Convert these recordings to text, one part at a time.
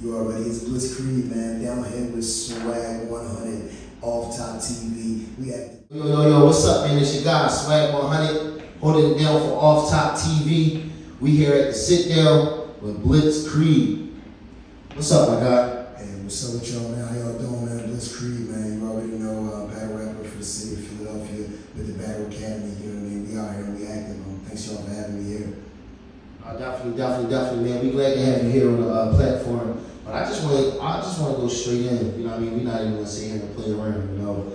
You already, it's Bliss Creed, man. Down here with Swag 100, Off Top TV. We have. Yo, what's up, man? It's your guy, Swag 100, holding it down for Off Top TV. We here at the Sit Down with Bliss Creed. What's up, my guy? Hey, what's up with y'all, man? How y'all doing, man? Bliss Creed, man. You already know, battle rapper for the city of Philadelphia with the Battle Academy. You know what I mean? We out here and we active. Thanks y'all for having me here. Definitely, man. We glad to have you here on the platform. But I just want to go straight in. You know what I mean? We're not even gonna sit here and play around.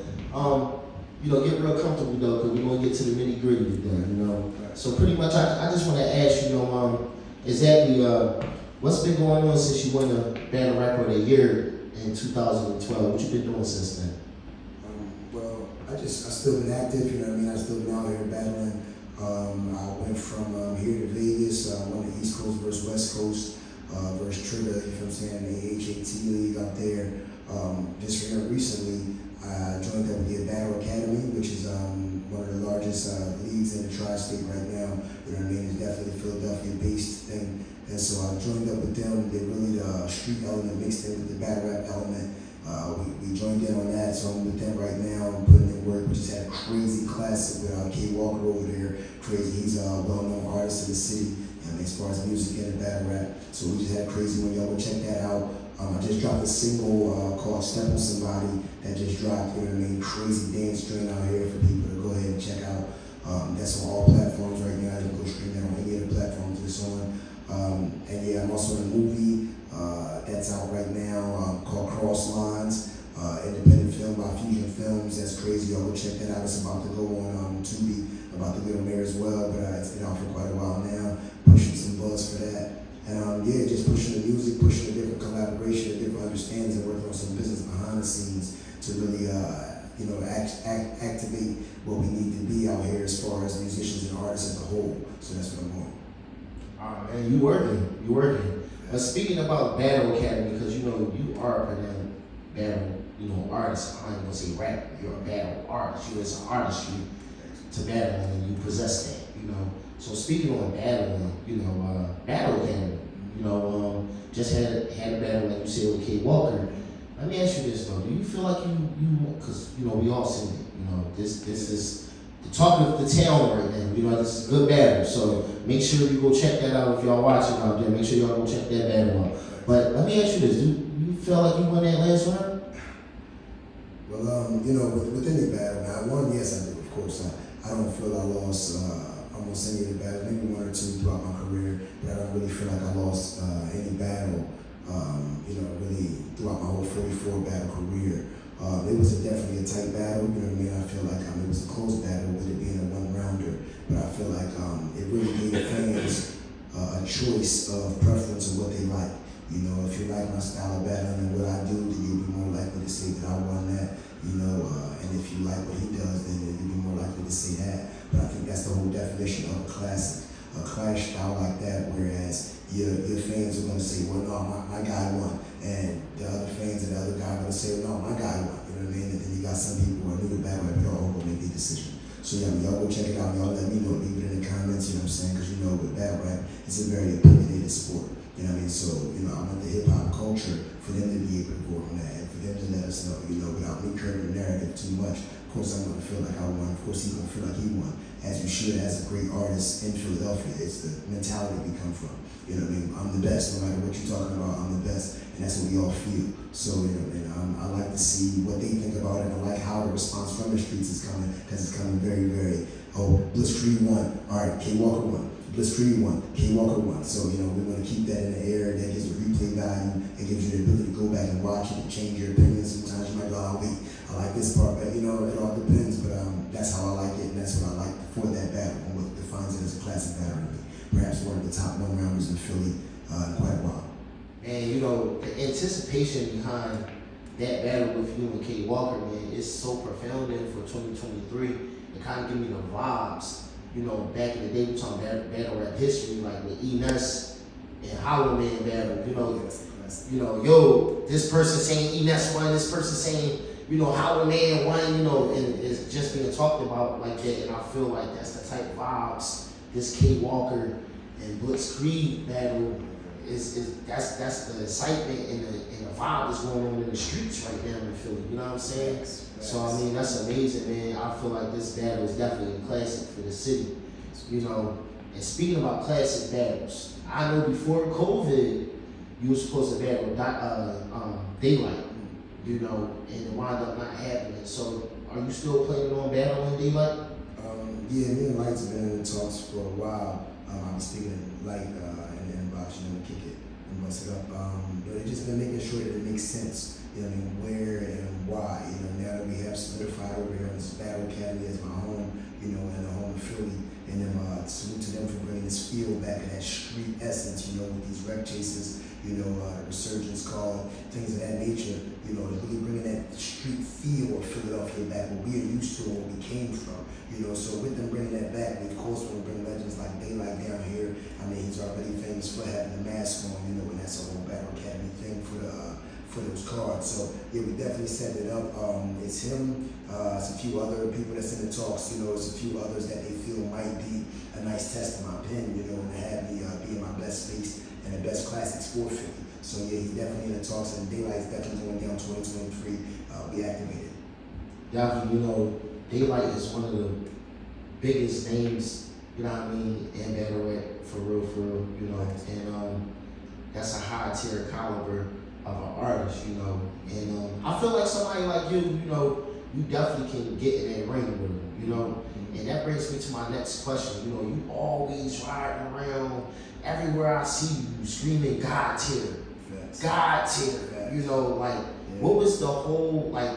Get real comfortable though, because we're gonna get to the nitty gritty today. You know. So pretty much, I just want to ask you, exactly what's been going on since you won the Battle Rapper of the Year in 2012? What you been doing since then? Well, I still been active. You know what I mean? I still been out here battling. I went from here to Vegas. I won the East Coast versus West Coast versus Trigger, you know what I'm saying, the AHAT league out there. Just recently, I joined up with the Battle Academy, which is one of the largest leagues in the tri-state right now. You know what I mean? It's definitely a Philadelphia-based thing. And so I joined up with them. They really the street element mixed in with the battle rap element. We joined in on that, so I'm with them right now. I'm putting in work. We just had a crazy classic with K.Walker over there. Crazy, he's a well-known artist in the city, as far as music and battle rap. So we just had a crazy one. Y'all go check that out. I just dropped a single called Step on Somebody that just dropped. You know what I mean? Crazy dance joint out here for people to go ahead and check out. That's on all platforms right now. You can go stream that on any of the platforms it's on. And yeah, I'm also in a movie that's out right now called Cross Lines, independent film by Fusion Films. That's crazy. Y'all go check that out. It's about to go on Tubi, about to get on there as well. But it's been out for quite a while now. Pushing some buzz for that. And yeah, just pushing the music, pushing a different collaboration, a different understandings, and working on some business behind the scenes to really, activate what we need to be out here as far as musicians and artists as a whole. So that's what I'm doing. All right, man, you working. But speaking about Battle Academy, because you are a battle, artist. I'm not even gonna say rap. You're a battle artist. You're just an artistry to battle, and you possess that. So speaking on battling, Battle Academy, just had a battle like you said with K.Walker. Let me ask you this though: do you feel like because we all seen it. This is the talk of the town right now. This is a good battle. So make sure you go check that out if y'all watching out there. Make sure y'all go check that battle out. But let me ask you this: do you feel like you won that last round? Well, with any battle, I won. Yes, I did. Of course, I don't feel I lost almost any of the battles. Maybe one or two throughout my career, but I don't really feel like I lost any battle. Really throughout my whole 44 battle career. It was definitely a tight battle. You know what I mean? I feel like it was a close battle with it being a one-rounder, but I feel like it really gave fans a choice of preference of what they like. If you like my style of battling and what I do, then you'll be more likely to say that I won that. And if you like what he does, then you'll be more likely to say that. But I think that's the whole definition of a classic, a clash style like that. Whereas your fans are going to say, well, no, my guy won, and the other fans and the other guy are going to say, well, no, my guy won. You know what I mean? And then you got some people who are new to battle rap, they're all going to make their decision. So yeah, y'all go check it out. Y'all let me know, leave it in the comments. You know what I'm saying? Because with battle rap, it's a very opinionated sport. You know what I mean? So, I want the hip-hop culture for them to be able to vote on that and for them to let us know, without me curving the narrative too much. Of course, I'm going to feel like I won. Of course, he's going to feel like he won, as you should as a great artist in Philadelphia. It's the mentality we come from. You know what I mean? I'm the best. No matter what you're talking about, I'm the best. And that's what we all feel. So, I like to see what they think about it. I like how the response from the streets is coming, because it's coming very, very, Bliss Creed won. All right, K.Walker won. Bliss Creed won, K.Walker won. So, we want to keep that in the air. That gives a replay value. It gives you the ability to go back and watch it and change your opinion. Sometimes you might go, wait, I like this part, but it all depends. But that's how I like it, and that's what I like for that battle, and what defines it as a classic battle to me. Perhaps one of the top one-rounders in Philly in quite a while. And the anticipation behind that battle with you and K.Walker, man, is so profound. And for 2023, it kind of give me the vibes. Back in the day, we talking about battle rap history, like with Enes and Hollow Man battle. This person saying Enes won, this person saying, Hollow Man won, and it's just being talked about like that. And I feel like that's the type of vibes this K.Walker and Bliss Creed battle that's the excitement and the vibe that's going on in the streets right now in Philly. You know what I'm saying? Facts. So I mean, that's amazing, man. I feel like this battle is definitely a classic for the city. You know, and speaking about classic battles, I know before COVID, you were supposed to battle Daylyt, you know, and it wound up not happening. So are you still planning on battling Daylyt? Yeah, me and Light's been in talks for a while. I was speaking to Light in the inbox, you know, kick it and bust it up. But it's just been making sure that it makes sense, you know what I mean, where and why. You know, now that we have solidified over here in this Battle Academy as my home, you know, and the home of Philly, and then salute to them for bringing this feel back in that street essence, you know, with these wreck chases, you know, resurgence call, things of that nature, you know, really bringing that street feel of Philadelphia back, what we are used to and what we came from, you know. So with them bringing that back, we of course want to bring legends like Daylyt down here. I mean, he's already famous for having the mask on, you know, and that's a whole Battle Academy thing for those cards. So yeah, we definitely set it up. It's him, it's a few other people that's in the talks, you know, it's a few others that they feel might be a nice test of my pen, you know, and to have me be in my best space and the best classics for Philly. So yeah, he's definitely in the talks, and Daylight's definitely going down 2023, be activated. Definitely, you know, Daylyt is one of the biggest names, you know what I mean, in battle rap, for real, you know, and that's a high tier caliber of an artist, you know, and I feel like somebody like you know, you definitely can get in that ring with him, you know, and that brings me to my next question. You know, you always riding around everywhere I see you screaming God tier, God tier, you know, like, what was the whole, like,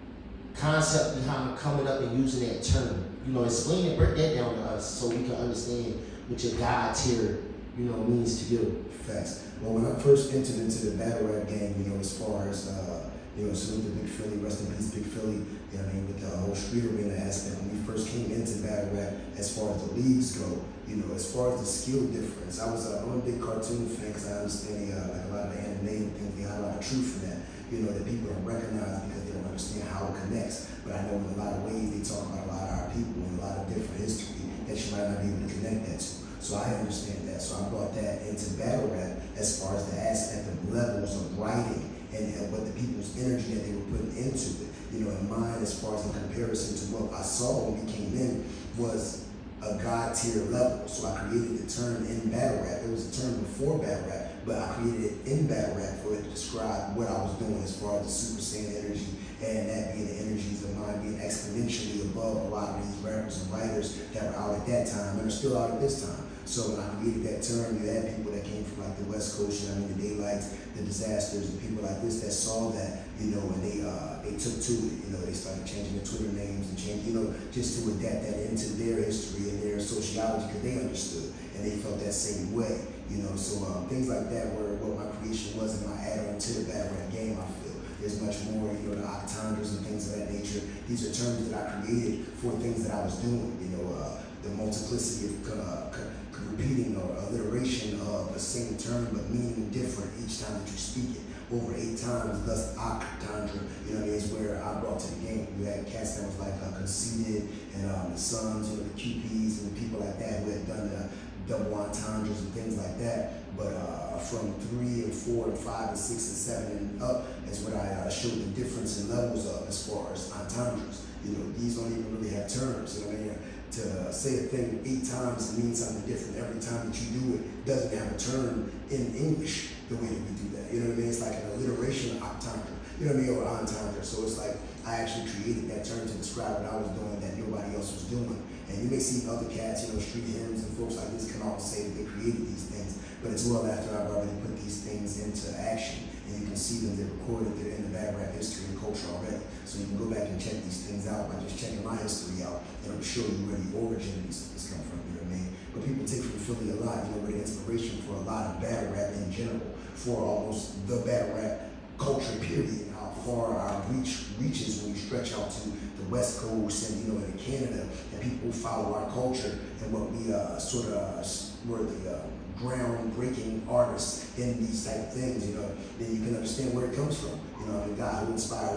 concept behind coming up and using that term? You know, explain it, break that down to us so we can understand what your God tier, you know, means to you. Facts. Well, when I first entered into the battle rap game, you know, as far as, you know, salute to Big Philly, rest in peace, Big Philly, you know what I mean, with the whole street arena aspect, when we first came into battle rap, as far as the leagues go, you know, as far as the skill difference, I'm a big cartoon fan because I understand like a lot of the anime and things, they have a lot of truth in that, you know, that people don't recognize because they don't understand how it connects. But I know in a lot of ways they talk about a lot of our people and a lot of different history that you might not be able to connect that to. So I understand that. So I brought that into battle rap as far as the aspect of levels of writing and what the people's energy that they were putting into it. You know, in mine, as far as in comparison to what I saw when we came in, was a God tier level. So I created the term in battle rap. It was a term before battle rap, but I created it in battle rap for it to describe what I was doing as far as the Super Saiyan energy, and that being the energies of mine being exponentially above a lot of these rappers and writers that were out at that time and are still out at this time. So when I created that term, you had people that came from like the West Coast, you know, I mean, the Daylyts, the Disasters, the people like this that saw that, you know, and they took to it. You know, they started changing their Twitter names and changing, you know, just to adapt that into their history and their sociology because they understood and they felt that same way. You know, so things like that were what my creation was and my add-on to the battle rap game. I feel there's much more, you know, the octandres and things of that nature. These are terms that I created for things that I was doing. You know, the multiplicity of repeating or alliteration of the same term but meaning different each time that you speak it. Over 8 times, thus octandre, you know what I mean, is where I brought to the game. You had cats that was like conceited and the Sons, you know, the QPs and people like that who had done the double entendres and things like that. But from 3 and 4 and 5 and 6 and 7 and up is what I showed the difference in levels of as far as entendres. You know, these don't even really have terms, you know what I mean? To say a thing 8 times and mean something different every time that you do it doesn't have a term in English the way that we do that. You know what I mean? It's like an alliteration of octandre, you know what I mean, or entendre. So it's like I actually created that term to describe what I was doing that nobody else was doing. And you may see other cats, you know, street hymns and folks like this come out and say that they created these things, but it's well after I've already put these things into action. And you can see them, they're recorded, they're in the battle rap history and culture already. So you can go back and check these things out by just checking my history out, and it'll show you where the origin of these things come from, you know what I mean? But people take from Philly a lot, you know, we're the inspiration for a lot of battle rap in general, for almost the battle rap culture period, how far our reaches when you stretch out to the West Coast and, you know, in Canada, and people who follow our culture and what we sort of were the groundbreaking artists in these type of things, you know, then you can understand where it comes from. You know, the guy who inspire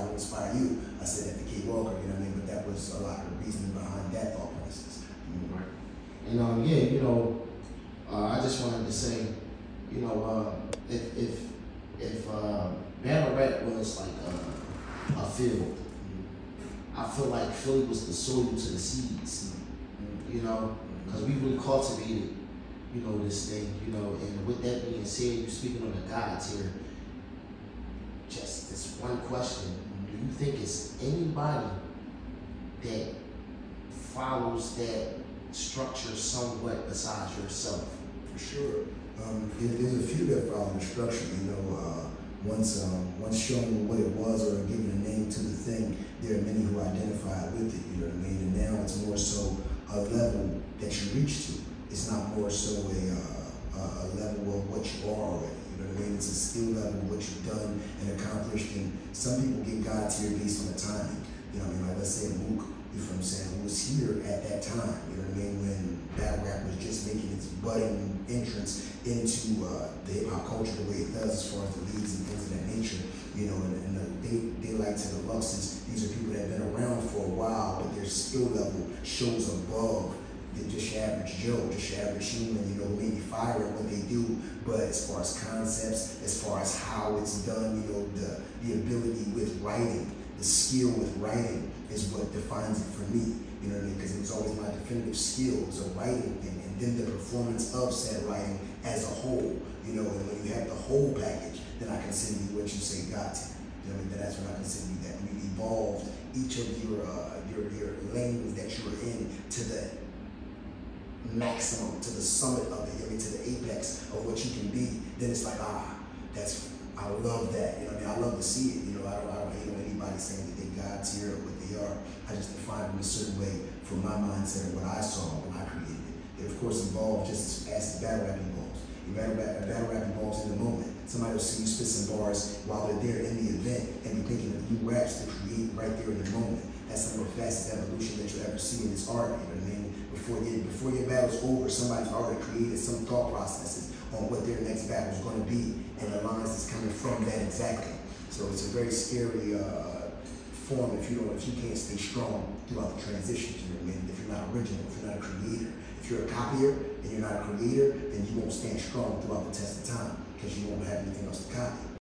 you. I said that to K.Walker, you know what I mean? But that was a lot of the reasoning behind that thought process. Right. And yeah, you know, I just wanted to say, You know, if battle rap was like a field, I feel like Philly was the soil to the seeds. You know, because we really cultivated, you know, this thing. You know, and with that being said, you speaking on the gods here. Just this one question: do you think it's anybody that follows that structure somewhat besides yourself? For sure. There's a few that follow the structure, you know. Once shown what it was or given a name to the thing, there are many who identify with it, you know what I mean? And now it's more so a level that you reach to. It's not more so a level of what you are already, you know what I mean? It's a skill level of what you've done and accomplished. And some people get God tier based on the timing, you know what I mean? Like let's say Mook, you know what I'm saying, was here at that time, you know what I mean, when battle rap was just making its budding entrance into the hip hop culture the way it does as far as the leads and things of that nature, you know, and Daylyt to the Luxes, these are people that have been around for a while, but their skill level shows above than just your average Joe, just your average human, you know, maybe fire at what they do, but as far as concepts, as far as how it's done, you know, the ability with writing, the skill with writing is what defines it for me, you know what I mean? Because it was always my definitive skill, it was a writing thing, and then the performance of said writing as a whole, you know, and when you have the whole package, then I consider you what you say got to. You know what I mean? That's when I consider you that. When you evolved each of your lanes that you were in to the maximum, to the summit of it, I mean, to the apex of what you can be, then it's like, I love that, you know what I mean? I love to see it, you know, I don't hate on anybody saying that they God tier or what they are. I just define them a certain way from my mindset of what I saw when I created it. They of course evolve just as battle rap evolves. Battle rap evolves in the moment. Somebody will see you spit some bars while they're there in the event and be thinking of new raps to create right there in the moment. That's the most fastest evolution that you'll ever see in this art, you know what I mean? Before your battle's over, somebody's already created some thought processes on what their next battle is going to be and the lines that's coming from that exactly. So it's a very scary form if you can't stay strong throughout the transitions, you know what I mean? If you're not original, if you're not a creator. If you're a copier and you're not a creator, then you won't stand strong throughout the test of time because you won't have anything else to copy.